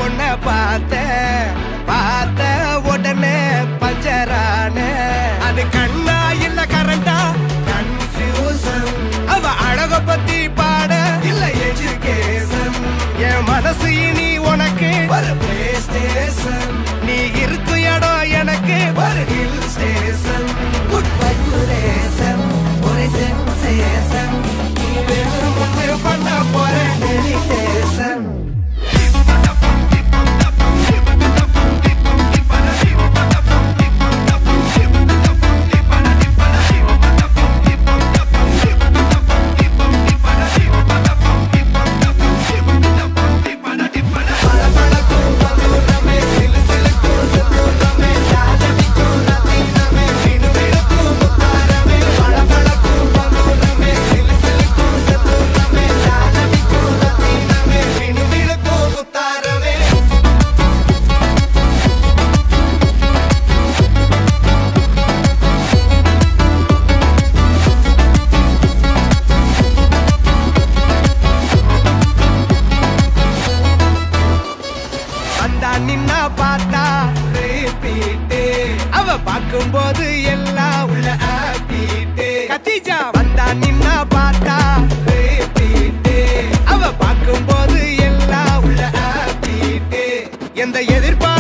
பொண்ண பார்த்த உடனே பஞ்சரான அது கண்ணா இல்ல கரண்டா கன்ஃபியூசன் அவ அழக பத்தி பாட இல்ல எஜுகேஷன் என் மனசு இனி உனக்கு ஒரு பிளே ஸ்டேஷன் நீ இருக்கு இடம் எனக்கு ஒரு ஹில் ஸ்டேஷன் குட் வைப்ரேஷன் ஒரு சென்சேஷன் நீ வேணும் முன்னே பண்ண போற டெலிடேஷன் நின்னா பார்த்தா ரிப்பீட்டு அவ பார்க்கும்போது எல்லாம் உள்ள ஆப்பீட்டு கத்திஜா வந்தா நின்னா பார்த்தா ரிப்பீட்டு அவ பார்க்கும்போது எல்லாம் உள்ள ஆப்பீட்டு எந்த எதிர்பார்ப்பு